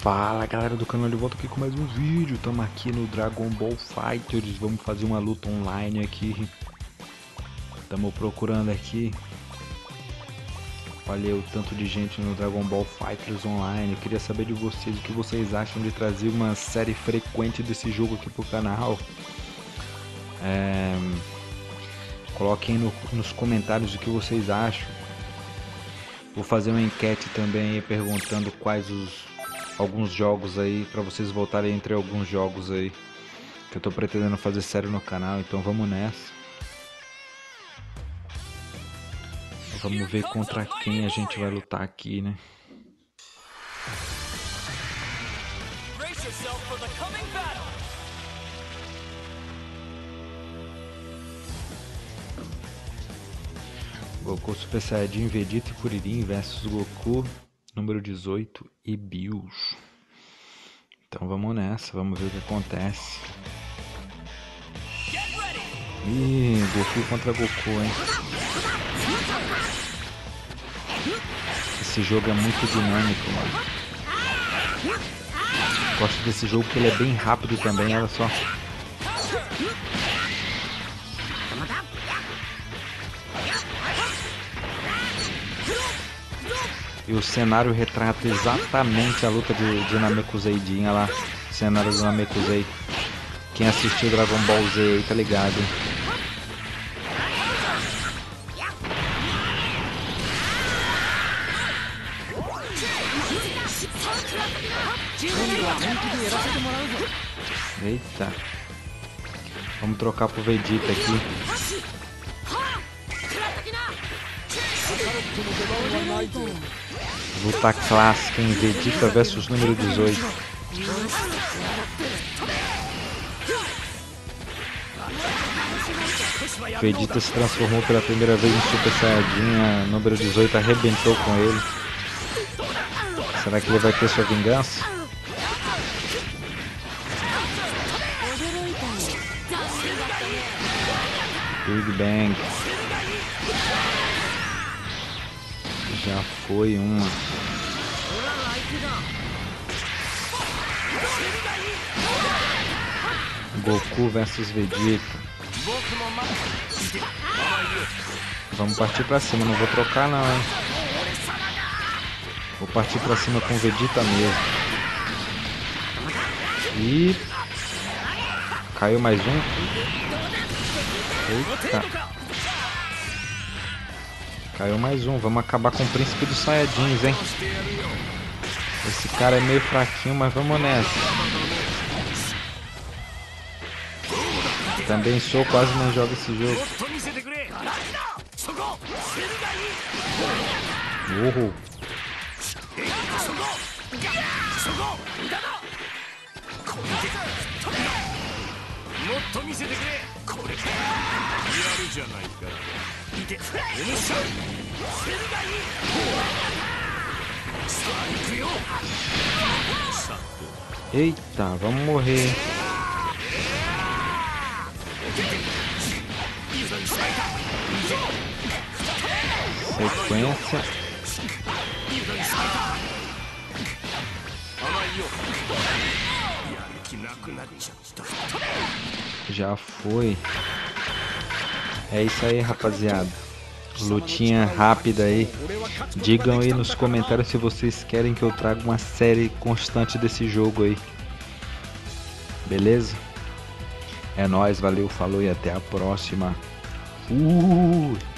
Fala galera do canal, de volta aqui com mais um vídeo. Estamos aqui no Dragon Ball Fighters. Vamos fazer uma luta online aqui. Estamos procurando aqui. Olha o tanto de gente no Dragon Ball Fighters online. Eu queria saber de vocês o que vocês acham de trazer uma série frequente desse jogo aqui pro canal. Coloquem nos comentários o que vocês acham. Vou fazer uma enquete também aí, perguntando quais alguns jogos aí, para vocês votarem entre alguns jogos aí que eu tô pretendendo fazer sério no canal. Então vamos nessa. Vamos ver contra quem a gente vai lutar aqui, né? Goku Super Saiyajin, Vegeta e Kuririn versus Goku número 18 e Bills. Então vamos nessa, vamos ver o que acontece. Ih, Goku contra Goku, hein? Esse jogo é muito dinâmico, mano. Gosto desse jogo porque ele é bem rápido também, olha só. E o cenário retrata exatamente a luta de Namekusei, olha lá, o cenário do Namekusei. Quem assistiu Dragon Ball Z aí tá ligado, hein? Eita. Vamos trocar pro Vegeta aqui. Luta clássica em Vegeta versus número 18. Vegeta se transformou pela primeira vez em Super Saiyajin. A número 18 arrebentou com ele. Será que ele vai ter sua vingança? Big Bang. Já foi uma. Goku versus Vegeta. Vamos partir pra cima, não vou trocar não, hein? Vou partir pra cima com o Vegeta mesmo. E caiu mais um. Eita. Caiu mais um. Vamos acabar com o príncipe dos Saiyajins, hein? Esse cara é meio fraquinho, mas vamos nessa. Também sou, quase não jogo esse jogo. Uhul. Eita, vamos morrer. Sequência. Já foi. É isso aí, rapaziada. Lutinha rápida aí. Digam aí nos comentários se vocês querem que eu traga uma série constante desse jogo aí. Beleza? É nóis, valeu, falou e até a próxima.